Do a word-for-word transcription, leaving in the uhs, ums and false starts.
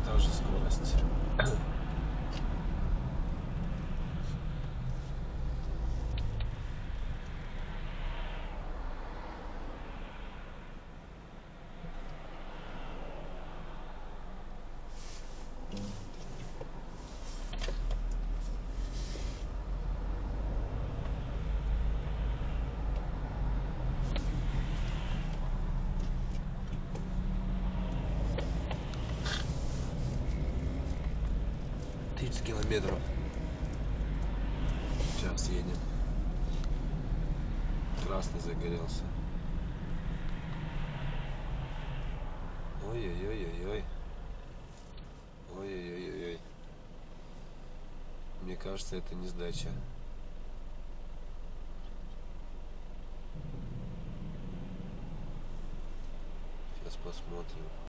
тоже скорость. тридцать километров сейчас едем. Красный загорелся. Ой-ой-ой-ой-ой. Ой-ой-ой-ой. Мне кажется, это не сдача. Сейчас посмотрим.